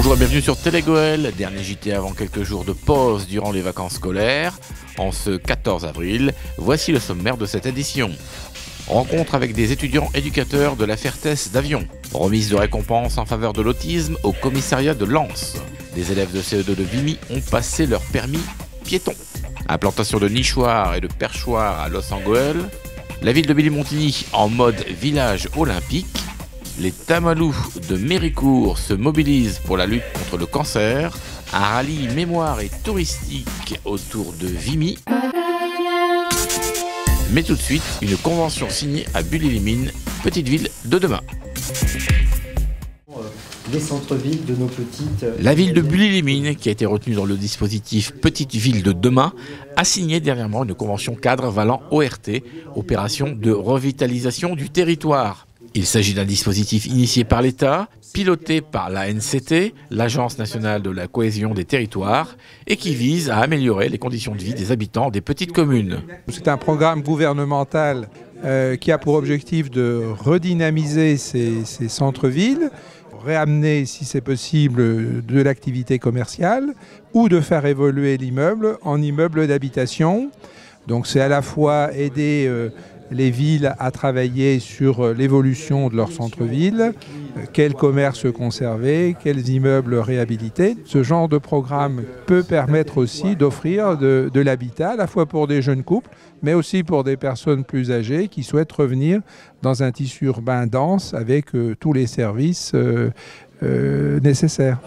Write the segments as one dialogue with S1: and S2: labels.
S1: Bonjour et bienvenue sur Télégoël, dernier JT avant quelques jours de pause durant les vacances scolaires. En ce 14 avril, voici le sommaire de cette édition. Rencontre avec des étudiants éducateurs de la Fertès d'Avion. Remise de récompense en faveur de l'autisme au commissariat de Lens. Des élèves de CE2 de Vimy ont passé leur permis piéton. Implantation de nichoirs et de perchoirs à Los Angeles. La ville de Billy-Montigny en mode village olympique. Les Tamalous de Méricourt se mobilisent pour la lutte contre le cancer. Un rallye mémoire et touristique autour de Vimy. Mais tout de suite, une convention signée à Bully-les-Mines, petite ville de demain.
S2: Les centres-villes de nos petites...
S1: La ville de Bully-les-Mines, qui a été retenue dans le dispositif Petite Ville de demain, a signé dernièrement une convention cadre valant ORT, Opération de revitalisation du territoire. Il s'agit d'un dispositif initié par l'État, piloté par l'ANCT, l'Agence nationale de la cohésion des territoires, et qui vise à améliorer les conditions de vie des habitants des petites communes.
S3: C'est un programme gouvernemental qui a pour objectif de redynamiser ces centres-villes, réamener, si c'est possible, de l'activité commerciale ou de faire évoluer l'immeuble en immeuble d'habitation. Donc c'est à la fois aider les villes à travailler sur l'évolution de leur centre-ville, quels commerces conserver, quels immeubles réhabiliter. Ce genre de programme peut permettre aussi d'offrir de l'habitat à la fois pour des jeunes couples, mais aussi pour des personnes plus âgées qui souhaitent revenir dans un tissu urbain dense avec tous les services nécessaires.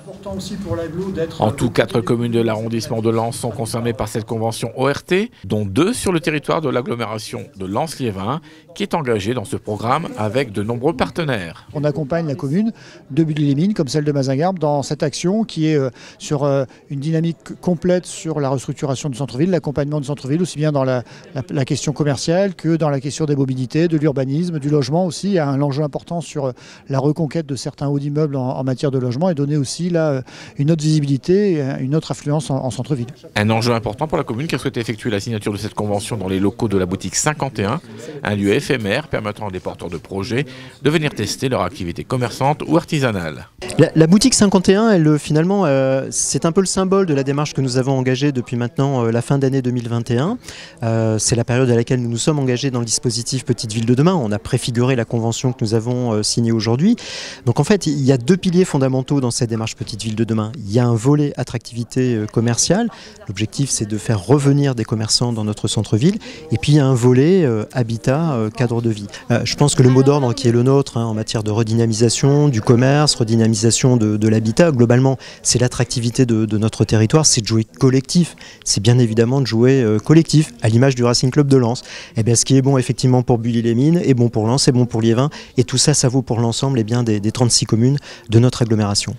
S1: En tout, 4 communes de l'arrondissement de Lens sont concernées par cette convention ORT, dont 2 sur le territoire de l'agglomération de Lens-Liévin, qui est engagée dans ce programme avec de nombreux partenaires.
S4: On accompagne la commune de Bully-les-Mines, comme celle de Mazingarbe, dans cette action qui est sur une dynamique complète sur la restructuration du centre-ville, l'accompagnement du centre-ville, aussi bien dans la question commerciale que dans la question des mobilités, de l'urbanisme, du logement aussi. Il y a un enjeu important sur la reconquête de certains hauts d'immeubles en matière de logement et donner aussi là une autre visibilité, une autre affluence en centre-ville.
S1: Un enjeu important pour la commune qui a souhaité effectuer la signature de cette convention dans les locaux de la boutique 51, un lieu éphémère permettant à des porteurs de projets de venir tester leur activité commerçante ou artisanale.
S5: La boutique 51, elle, finalement, c'est un peu le symbole de la démarche que nous avons engagée depuis maintenant la fin d'année 2021. C'est la période à laquelle nous nous sommes engagés dans le dispositif Petite Ville de demain. On a préfiguré la convention que nous avons signée aujourd'hui. Donc en fait, il y a 2 piliers fondamentaux dans cette démarche Petite Ville de demain. Il y a un volet attractivité commerciale. L'objectif, c'est de faire revenir des commerçants dans notre centre-ville. Et puis il y a un volet habitat, cadre de vie. Je pense que le mot d'ordre qui est le nôtre en matière de redynamisation du commerce, redynamisation de l'habitat, globalement, c'est l'attractivité de notre territoire, c'est de jouer collectif. C'est bien évidemment de jouer collectif, à l'image du Racing Club de Lens. Et bien, ce qui est bon effectivement pour Bully-les-Mines est bon pour Lens, est bon pour Liévin. Et tout ça, ça vaut pour l'ensemble des 36 communes de notre agglomération.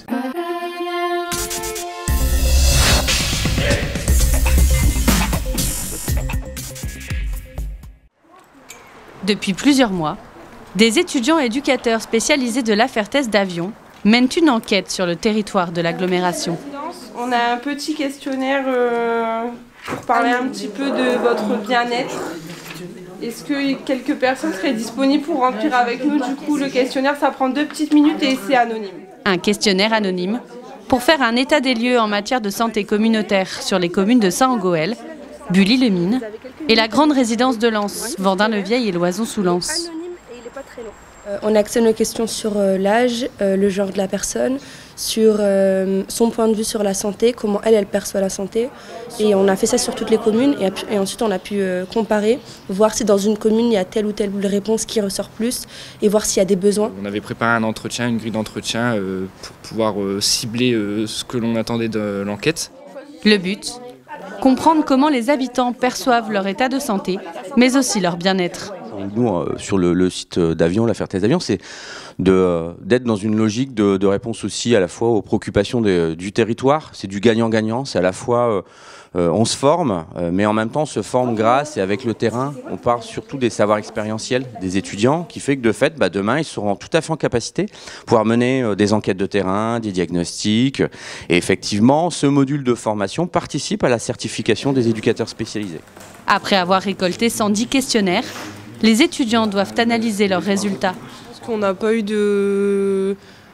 S6: Depuis plusieurs mois, des étudiants éducateurs spécialisés de la Fertès d'Avion mènent une enquête sur le territoire de l'agglomération.
S7: On a un petit questionnaire pour parler un petit peu de votre bien-être. Est-ce que quelques personnes seraient disponibles pour remplir avec nous? Du coup, le questionnaire, ça prend 2 petites minutes et c'est anonyme. Un questionnaire anonyme pour faire un état des lieux en matière de santé communautaire sur les communes de Saint-Angoël, Bully-les-Mines et la grande résidence de Lens, Vendin-le-Vieil et Loison-sous-Lens.
S8: On accède nos questions sur l'âge, le genre de la personne, sur son point de vue sur la santé, comment elle perçoit la santé. Et on a fait ça sur toutes les communes et ensuite on a pu comparer, voir si dans une commune il y a telle ou telle réponse qui ressort plus et voir s'il y a des besoins.
S9: On avait préparé un entretien, une grille d'entretien pour pouvoir cibler ce que l'on attendait de l'enquête.
S6: Le but, comprendre comment les habitants perçoivent leur état de santé, mais aussi leur bien-être.
S10: Nous, sur le site d'Avion, la Fertès d'Avion, c'est d'être dans une logique de réponse aussi à la fois aux préoccupations du territoire. C'est du gagnant-gagnant, c'est à la fois on se forme, mais en même temps on se forme grâce et avec le terrain. On part surtout des savoirs expérientiels des étudiants, qui fait que de fait, demain, ils seront tout à fait en capacité de pouvoir mener des enquêtes de terrain, des diagnostics. Et effectivement, ce module de formation participe à la certification des éducateurs spécialisés.
S6: Après avoir récolté 110 questionnaires, les étudiants doivent analyser leurs résultats.
S7: Parce qu'on n'a pas eu de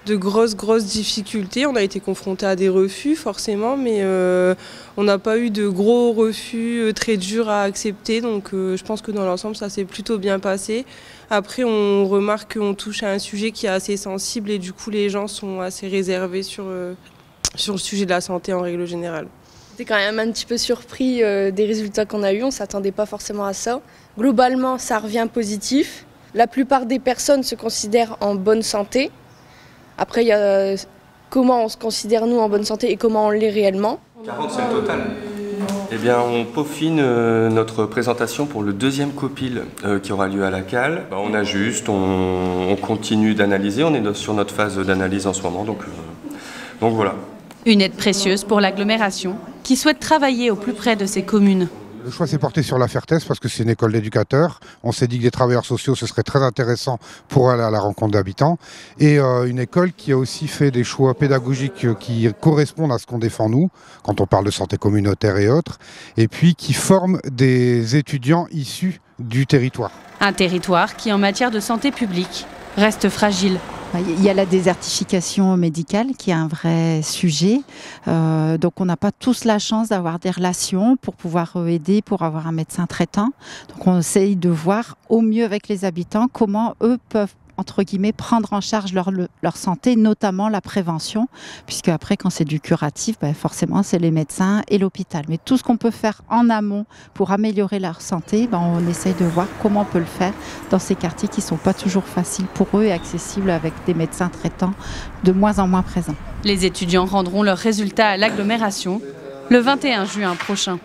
S7: grosses difficultés. On a été confronté à des refus forcément, mais on n'a pas eu de gros refus très durs à accepter. Donc je pense que dans l'ensemble, ça s'est plutôt bien passé. Après, on remarque qu'on touche à un sujet qui est assez sensible et du coup, les gens sont assez réservés sur le sujet de la santé en règle générale.
S8: J'étais quand même un petit peu surpris des résultats qu'on a eus. On ne s'attendait pas forcément à ça. Globalement, ça revient positif. La plupart des personnes se considèrent en bonne santé. Après, il y a comment on se considère nous en bonne santé et comment on l'est réellement.
S11: 40, c'est le total. Eh bien, on peaufine notre présentation pour le deuxième copil qui aura lieu à la Cale. On ajuste, on continue d'analyser. On est sur notre phase d'analyse en ce moment, donc voilà.
S6: Une aide précieuse pour l'agglomération qui souhaite travailler au plus près de ses communes.
S12: Le choix s'est porté sur la Fertès parce que c'est une école d'éducateurs. On s'est dit que les travailleurs sociaux, ce serait très intéressant pour aller à la rencontre d'habitants. Et une école qui a aussi fait des choix pédagogiques qui correspondent à ce qu'on défend nous, quand on parle de santé communautaire et autres, et puis qui forme des étudiants issus du territoire.
S6: Un territoire qui, en matière de santé publique, reste fragile.
S13: Il y a la désertification médicale qui est un vrai sujet. Donc on n'a pas tous la chance d'avoir des relations pour pouvoir aider, pour avoir un médecin traitant. Donc on essaye de voir au mieux avec les habitants comment eux peuvent, entre guillemets, prendre en charge leur santé, notamment la prévention, puisque après, quand c'est du curatif, forcément, c'est les médecins et l'hôpital. Mais tout ce qu'on peut faire en amont pour améliorer leur santé, on essaye de voir comment on peut le faire dans ces quartiers qui ne sont pas toujours faciles pour eux et accessibles avec des médecins traitants de moins en moins présents.
S6: Les étudiants rendront leurs résultats à l'agglomération le 21 juin prochain.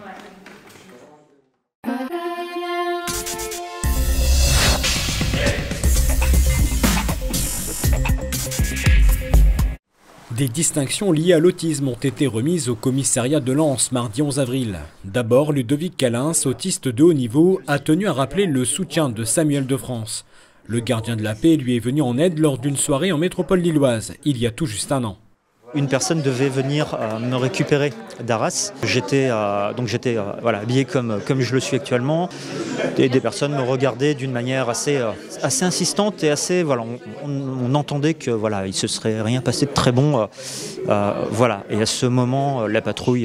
S14: Des distinctions liées à l'autisme ont été remises au commissariat de Lens mardi 11 avril. D'abord, Ludovic Calins, autiste de haut niveau, a tenu à rappeler le soutien de Samuel de France. Le gardien de la paix lui est venu en aide lors d'une soirée en métropole lilloise, il y a tout juste un an.
S5: Une personne devait venir me récupérer d'Arras. J'étais habillé comme je le suis actuellement. Et des personnes me regardaient d'une manière assez insistante et assez on entendait que il se serait rien passé de très bon. Et à ce moment, la patrouille,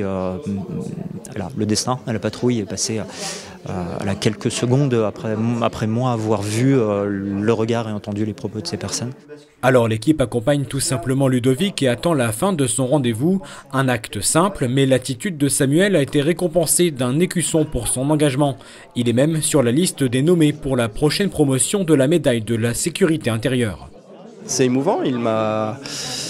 S5: le destin, la patrouille est passée quelques secondes après moi avoir vu le regard et entendu les propos de ces personnes.
S14: Alors l'équipe accompagne tout simplement Ludovic et attend la fin de son rendez-vous. Un acte simple, mais l'attitude de Samuel a été récompensée d'un écusson pour son engagement. Il est même sur la liste des nommés pour la prochaine promotion de la médaille de la sécurité intérieure.
S15: C'est émouvant, il m'a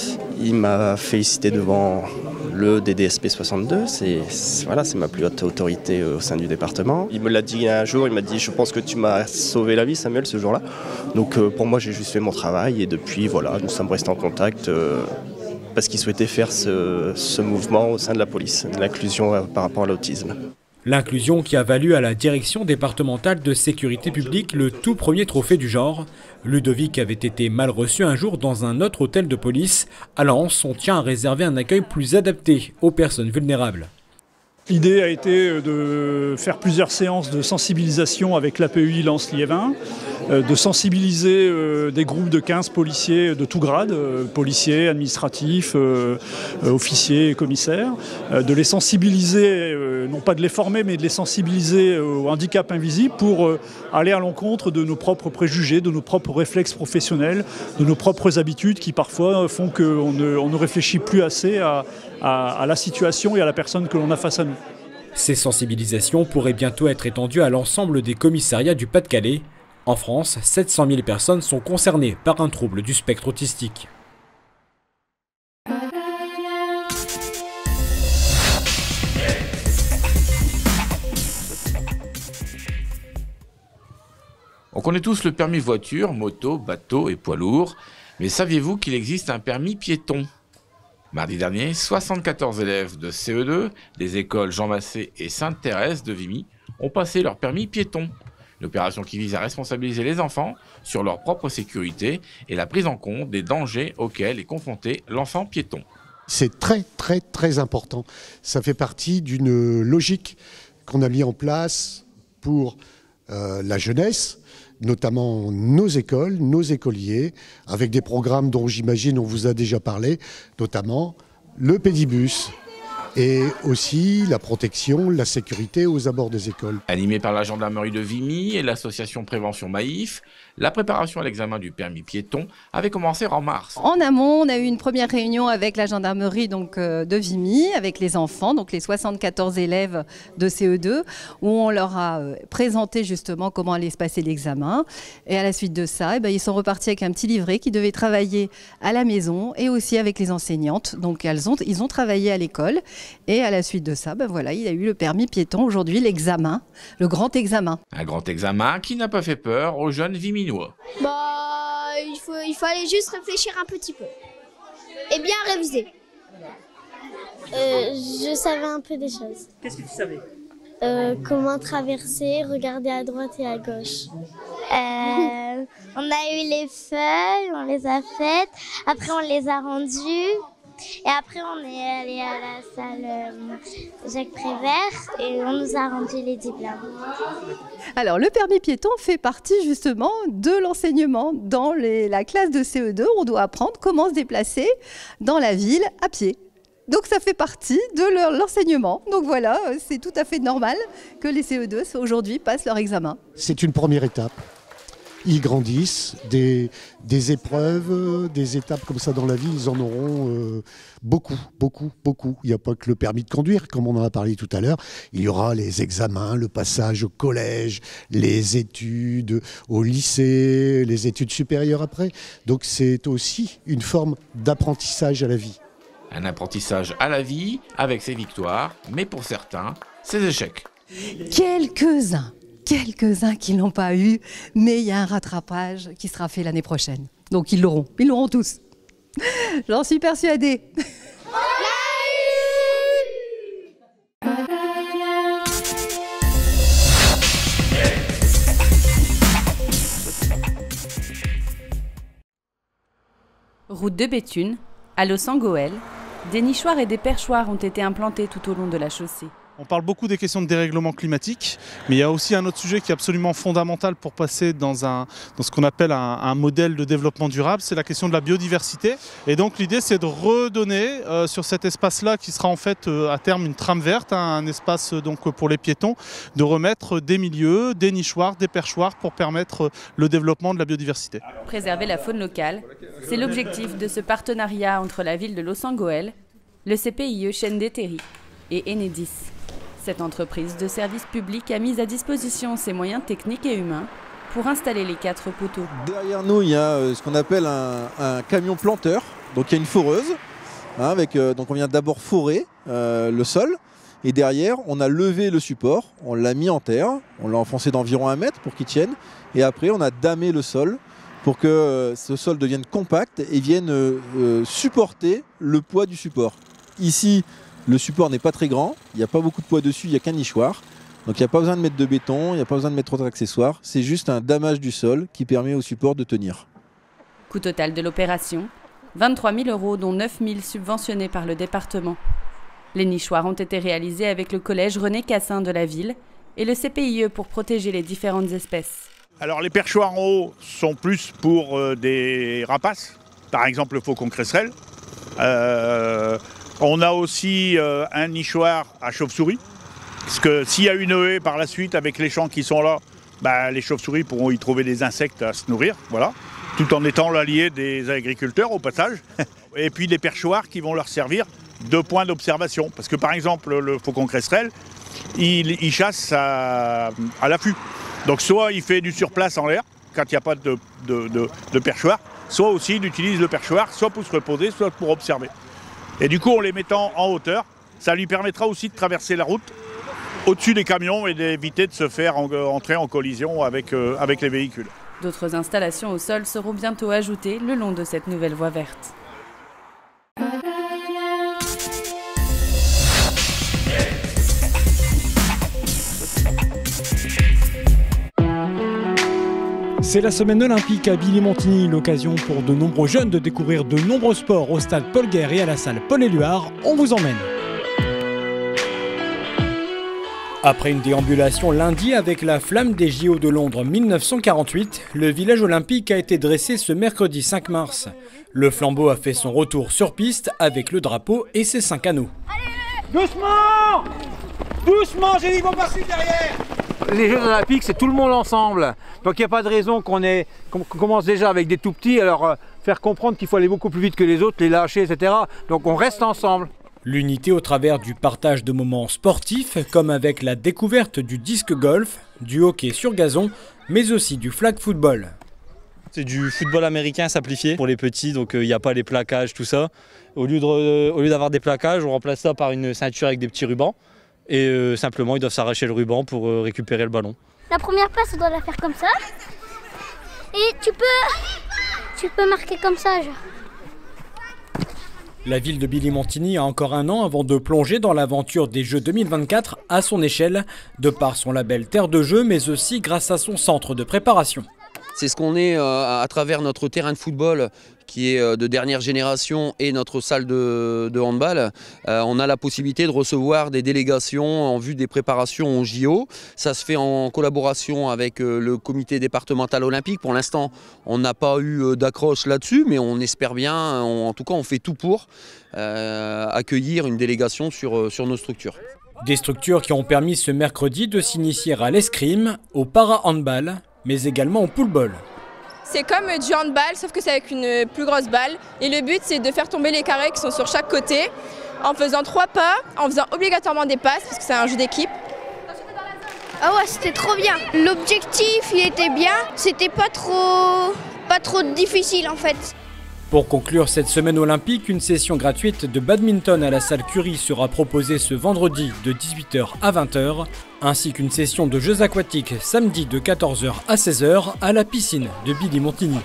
S15: félicité devant le DDSP 62, c'est ma plus haute autorité au sein du département. Il me l'a dit un jour, il m'a dit « Je pense que tu m'as sauvé la vie, Samuel, ce jour-là ». Donc pour moi, j'ai juste fait mon travail et depuis, nous sommes restés en contact parce qu'il souhaitait faire ce mouvement au sein de la police, de l'inclusion par rapport à l'autisme.
S14: L'inclusion qui a valu à la direction départementale de sécurité publique le tout premier trophée du genre. Ludovic avait été mal reçu un jour dans un autre hôtel de police. À Lens, on tient à réserver un accueil plus adapté aux personnes vulnérables.
S16: L'idée a été de faire plusieurs séances de sensibilisation avec l'APEI Lens-Liévin, de sensibiliser des groupes de 15 policiers de tout grade, policiers, administratifs, officiers et commissaires, de les sensibiliser, non pas de les former, mais de les sensibiliser au handicap invisible pour aller à l'encontre de nos propres préjugés, de nos propres réflexes professionnels, de nos propres habitudes qui parfois font qu'on ne réfléchit plus assez à la situation et à la personne que l'on a face à nous.
S14: Ces sensibilisations pourraient bientôt être étendues à l'ensemble des commissariats du Pas-de-Calais. En France, 700 000 personnes sont concernées par un trouble du spectre autistique.
S1: On connaît tous le permis voiture, moto, bateau et poids lourd, mais saviez-vous qu'il existe un permis piéton ? Mardi dernier, 74 élèves de CE2 des écoles Jean Massé et Sainte-Thérèse de Vimy ont passé leur permis piéton. Une opération qui vise à responsabiliser les enfants sur leur propre sécurité et la prise en compte des dangers auxquels est confronté l'enfant piéton.
S17: C'est très important. Ça fait partie d'une logique qu'on a mis en place pour la jeunesse, notamment nos écoles, nos écoliers, avec des programmes dont j'imagine on vous a déjà parlé, notamment le pédibus et aussi la protection, la sécurité aux abords des écoles.
S1: Animé par la gendarmerie de Vimy et l'association Prévention Maïf, la préparation à l'examen du permis piéton avait commencé en mars.
S18: En amont, on a eu une première réunion avec la gendarmerie de Vimy, avec les enfants, donc les 74 élèves de CE2, où on leur a présenté justement comment allait se passer l'examen. Et à la suite de ça, ils sont repartis avec un petit livret qui devait travailler à la maison et aussi avec les enseignantes. Donc ils ont travaillé à l'école. Et à la suite de ça, voilà, il a eu le permis piéton aujourd'hui, l'examen, le grand examen.
S1: Un grand examen qui n'a pas fait peur aux jeunes Viminois.
S19: Il fallait juste réfléchir un petit peu et bien réviser. Je savais un peu des choses.
S20: Qu'est-ce que tu savais?
S19: Comment traverser, regarder à droite et à gauche. On a eu les feuilles, on les a faites, après on les a rendues. Et après, on est allé à la salle Jacques Prévert et on nous a rendu les diplômes.
S18: Alors, le permis piéton fait partie justement de l'enseignement. Dans la classe de CE2, on doit apprendre comment se déplacer dans la ville à pied. Donc, ça fait partie de l'enseignement. Donc voilà, c'est tout à fait normal que les CE2 aujourd'hui passent leur examen.
S17: C'est une première étape. Ils grandissent, des épreuves, des étapes comme ça dans la vie, ils en auront beaucoup. Il n'y a pas que le permis de conduire, comme on en a parlé tout à l'heure. Il y aura les examens, le passage au collège, les études au lycée, les études supérieures après. Donc c'est aussi une forme d'apprentissage à la vie.
S1: Un apprentissage à la vie avec ses victoires, mais pour certains, ses échecs.
S18: Quelques-uns qui ne l'ont pas eu, mais il y a un rattrapage qui sera fait l'année prochaine. Donc ils l'auront tous. J'en suis persuadée.
S6: Route de Béthune, à Los-Angeles, des nichoirs et des perchoirs ont été implantés tout au long de la chaussée.
S20: On parle beaucoup des questions de dérèglement climatique, mais il y a aussi un autre sujet qui est absolument fondamental pour passer dans ce qu'on appelle un modèle de développement durable, c'est la question de la biodiversité. Et donc l'idée c'est de redonner sur cet espace-là, qui sera en fait à terme une trame verte, un espace donc pour les piétons, de remettre des milieux, des nichoirs, des perchoirs pour permettre le développement de la biodiversité.
S6: Préserver la faune locale, c'est l'objectif de ce partenariat entre la ville de Los-Angeles, le CPIE Chaîne des Terris et Enedis. Cette entreprise de service public a mis à disposition ses moyens techniques et humains pour installer les 4 poteaux.
S21: Derrière nous, il y a ce qu'on appelle un camion planteur. Donc il y a une foreuse. Donc on vient d'abord forer le sol. Et derrière, on a levé le support, on l'a mis en terre, on l'a enfoncé d'environ 1 mètre pour qu'il tienne. Et après, on a damé le sol pour que ce sol devienne compact et vienne supporter le poids du support. Ici, le support n'est pas très grand, il n'y a pas beaucoup de poids dessus, il n'y a qu'un nichoir. Donc il n'y a pas besoin de mettre de béton, il n'y a pas besoin de mettre trop d'accessoires. C'est juste un damage du sol qui permet au support de tenir.
S6: Coût total de l'opération, 23 000 €, dont 9 000 subventionnés par le département. Les nichoirs ont été réalisés avec le collège René Cassin de la ville et le CPIE pour protéger les différentes espèces.
S22: Alors les perchoirs en haut sont plus pour des rapaces, par exemple le faucon cresserelle. On a aussi un nichoir à chauve-souris, parce que s'il y a une haie par la suite avec les champs qui sont là, les chauves-souris pourront y trouver des insectes à se nourrir, voilà, tout en étant l'allié des agriculteurs au passage. Et puis des perchoirs qui vont leur servir de point d'observation, parce que par exemple le faucon cresserelle, il chasse à l'affût. Donc soit il fait du surplace en l'air, quand il n'y a pas de perchoir, soit aussi il utilise le perchoir, soit pour se reposer, soit pour observer. Et du coup, en les mettant en hauteur, ça lui permettra aussi de traverser la route au-dessus des camions et d'éviter de se faire entrer en collision avec les véhicules.
S6: D'autres installations au sol seront bientôt ajoutées le long de cette nouvelle voie verte.
S14: C'est la semaine olympique à Billy-Montigny, l'occasion pour de nombreux jeunes de découvrir de nombreux sports au stade Paul Guerre et à la salle Paul Éluard. On vous emmène. Après une déambulation lundi avec la flamme des JO de Londres 1948, le village olympique a été dressé ce mercredi 5 mars. Le flambeau a fait son retour sur piste avec le drapeau et ses 5 anneaux.
S2: Doucement! Doucement, j'ai dit qu'on passe derrière! Les Jeux Olympiques, c'est tout le monde ensemble. Donc il n'y a pas de raison qu'on commence déjà avec des tout petits, alors faire comprendre qu'il faut aller beaucoup plus vite que les autres, les lâcher, etc. Donc on reste ensemble.
S14: L'unité au travers du partage de moments sportifs, comme avec la découverte du disque golf, du hockey sur gazon, mais aussi du flag football.
S3: C'est du football américain simplifié pour les petits, donc il n'y a pas les plaquages, tout ça. Au lieu d'avoir des plaquages, on remplace ça par une ceinture avec des petits rubans. Et simplement, ils doivent s'arracher le ruban pour récupérer le ballon.
S19: La première passe, on doit la faire comme ça. Et tu peux marquer comme ça, genre.
S14: La ville de Billy-Montigny a encore un an avant de plonger dans l'aventure des Jeux 2024 à son échelle, de par son label Terre de Jeux, mais aussi grâce à son centre de préparation.
S23: C'est ce qu'on est à travers notre terrain de football qui est de dernière génération et notre salle de handball. On a la possibilité de recevoir des délégations en vue des préparations aux JO. Ça se fait en collaboration avec le comité départemental olympique. Pour l'instant, on n'a pas eu d'accroche là-dessus, mais on espère bien, en tout cas on fait tout pour accueillir une délégation sur nos structures.
S14: Des structures qui ont permis ce mercredi de s'initier à l'escrime, au para-handball, mais également au pool-ball.
S24: C'est comme du handball, sauf que c'est avec une plus grosse balle. Et le but, c'est de faire tomber les carrés qui sont sur chaque côté, en faisant 3 pas, en faisant obligatoirement des passes, parce que c'est un jeu d'équipe.
S19: Ah ouais, c'était trop bien. L'objectif, il était bien. C'était pas trop difficile, en fait.
S14: Pour conclure cette semaine olympique, une session gratuite de badminton à la salle Curie sera proposée ce vendredi de 18h à 20h, ainsi qu'une session de jeux aquatiques samedi de 14h à 16h à la piscine de Billy-Montigny.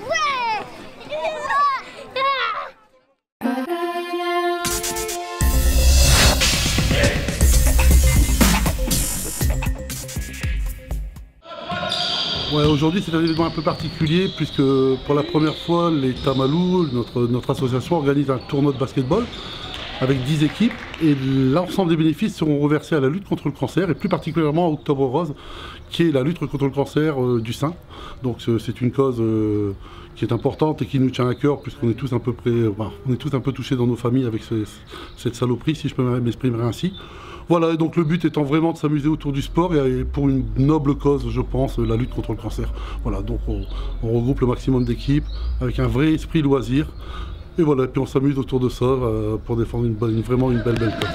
S25: Ouais, aujourd'hui c'est un événement un peu particulier puisque pour la première fois les Tamalous, notre association, organise un tournoi de basketball avec 10 équipes et l'ensemble des bénéfices seront reversés à la lutte contre le cancer et plus particulièrement à Octobre Rose qui est la lutte contre le cancer du sein. Donc c'est une cause qui est importante et qui nous tient à cœur puisqu'on est tous un peu touchés dans nos familles avec cette saloperie, si je peux m'exprimer ainsi. Voilà, et donc le but étant vraiment de s'amuser autour du sport et pour une noble cause, je pense, la lutte contre le cancer. Voilà, donc on regroupe le maximum d'équipes avec un vrai esprit loisir. Et voilà, et puis on s'amuse autour de ça pour défendre vraiment une belle cause.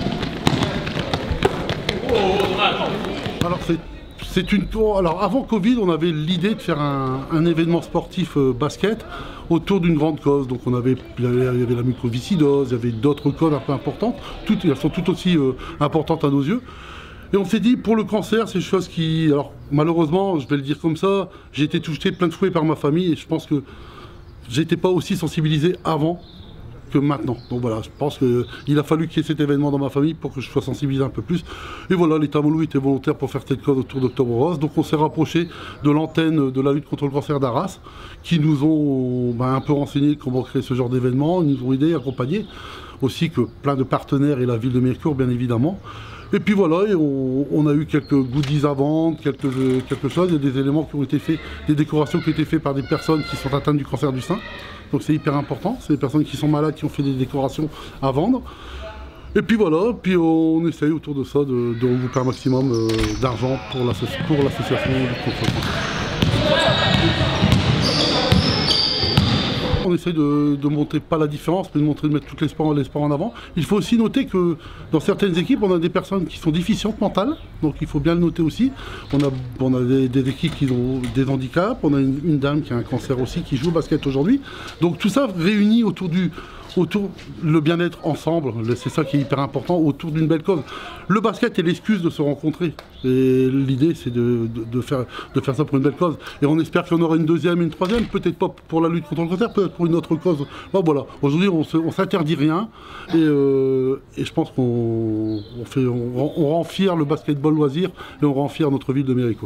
S25: Alors avant Covid, on avait l'idée de faire un événement sportif basket autour d'une grande cause. Donc il y avait la mucoviscidose, il y avait d'autres causes un peu importantes. Elles sont toutes aussi importantes à nos yeux. Et on s'est dit, pour le cancer, c'est une chose qui... Alors malheureusement, je vais le dire comme ça, j'ai été touché plein de fouet par ma famille et je pense que j'étais pas aussi sensibilisé avant que maintenant. Donc voilà, je pense qu'il a fallu qu'il y ait cet événement dans ma famille pour que je sois sensibilisé un peu plus. Et voilà, les Tamalous étaient volontaires pour faire cette cause autour d'Octobre Rose. Donc on s'est rapproché de l'antenne de la lutte contre le cancer d'Arras, qui nous ont un peu renseigné comment créer ce genre d'événement. Ils nous ont aidés, accompagnés, aussi que plein de partenaires et la ville de Mirecourt, bien évidemment. Et puis voilà, et on a eu quelques goodies à vendre, quelque chose. Il y a des éléments qui ont été faits, des décorations qui ont été faites par des personnes qui sont atteintes du cancer du sein. Donc c'est hyper important, c'est des personnes qui sont malades qui ont fait des décorations à vendre. Et puis voilà, puis on essaye autour de ça de regrouper un maximum d'argent pour l'association du cancer. On essaye de montrer pas la différence, mais de mettre tous les sports en avant. Il faut aussi noter que dans certaines équipes, on a des personnes qui sont déficientes mentales, donc il faut bien le noter aussi. On a des équipes qui ont des handicaps, on a une dame qui a un cancer aussi, qui joue au basket aujourd'hui. Donc tout ça réuni autour le bien-être ensemble, c'est ça qui est hyper important, autour d'une belle cause. Le basket est l'excuse de se rencontrer. Et l'idée, c'est de faire ça pour une belle cause. Et on espère qu'il y en aura une deuxième et une troisième, peut-être pas pour la lutte contre le cancer, peut-être pour une autre cause. Bon, voilà, aujourd'hui, on s'interdit rien. Et je pense qu'on rend fier le basketball loisir et on rend fier notre ville de Mirecourt.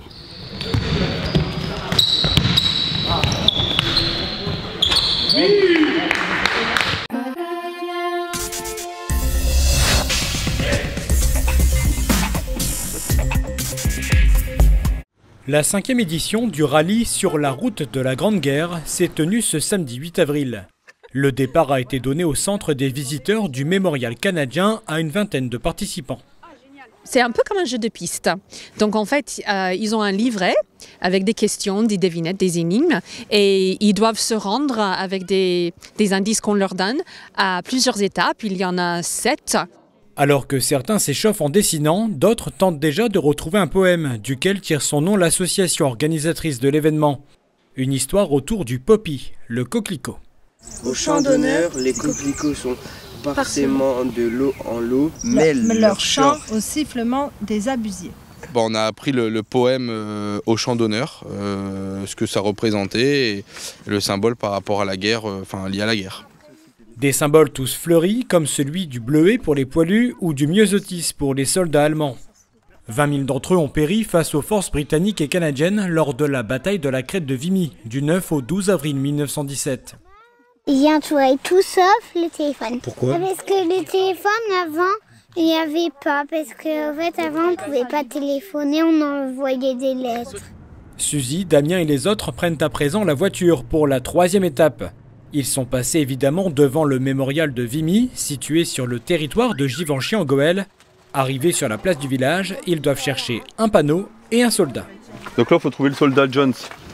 S14: La 5e édition du rallye sur la route de la Grande Guerre s'est tenue ce samedi 8 avril. Le départ a été donné au centre des visiteurs du Mémorial canadien à une vingtaine de participants.
S4: C'est un peu comme un jeu de piste. Donc en fait, ils ont un livret avec des questions, des devinettes, des énigmes et ils doivent se rendre avec des indices qu'on leur donne à plusieurs étapes. Il y en a 7.
S14: Alors que certains s'échauffent en dessinant, d'autres tentent déjà de retrouver un poème, duquel tire son nom l'association organisatrice de l'événement. Une histoire autour du poppy, le coquelicot.
S7: Au champ d'honneur, les coquelicots sont parsemés de lot en lot, mêlent leur chant
S8: au sifflement des abusiers.
S9: On a appris le poème au champ d'honneur, ce que ça représentait et le symbole par rapport à la guerre, lié à la guerre.
S14: Des symboles tous fleuris, comme celui du bleuet pour les poilus ou du myosotis pour les soldats allemands. 20 000 d'entre eux ont péri face aux forces britanniques et canadiennes lors de la bataille de la crête de Vimy, du 9 au 12 avril 1917.
S19: Il y a tout sauf le téléphone.
S14: Pourquoi ?
S19: Parce que le téléphone, avant, il n'y avait pas. Parce qu'en fait, avant, on ne pouvait pas téléphoner, on envoyait des lettres.
S14: Suzy, Damien et les autres prennent à présent la voiture pour la 3e étape. Ils sont passés évidemment devant le mémorial de Vimy, situé sur le territoire de Givenchy en Goële. Arrivés sur la place du village, ils doivent chercher un panneau et un soldat.
S10: Donc là, il faut trouver le soldat Jones.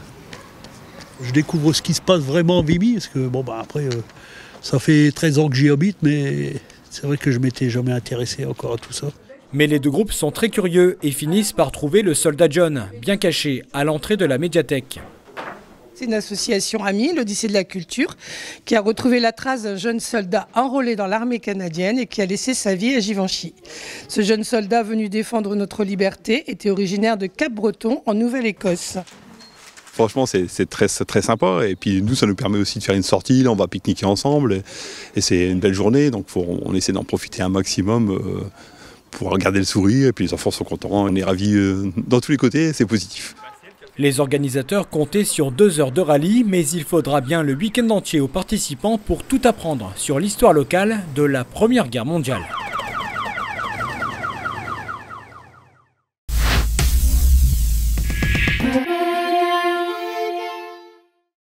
S26: Je découvre ce qui se passe vraiment en Vimy, parce que après, ça fait 13 ans que j'y habite, mais c'est vrai que je m'étais jamais intéressé encore à tout ça.
S14: Mais les deux groupes sont très curieux et finissent par trouver le soldat John, bien caché à l'entrée de la médiathèque.
S27: C'est une association amie, l'Odyssée de la Culture, qui a retrouvé la trace d'un jeune soldat enrôlé dans l'armée canadienne et qui a laissé sa vie à Givenchy. Ce jeune soldat venu défendre notre liberté était originaire de Cap-Breton en Nouvelle-Écosse.
S10: Franchement, c'est très sympa. Et puis nous, ça nous permet aussi de faire une sortie. Là, on va pique-niquer ensemble. Et c'est une belle journée. Donc on essaie d'en profiter un maximum pour regarder le sourire. Et puis les enfants sont contents. On est ravis dans tous les côtés. C'est positif.
S14: Les organisateurs comptaient sur 2 heures de rallye, mais il faudra bien le week-end entier aux participants pour tout apprendre sur l'histoire locale de la Première Guerre mondiale.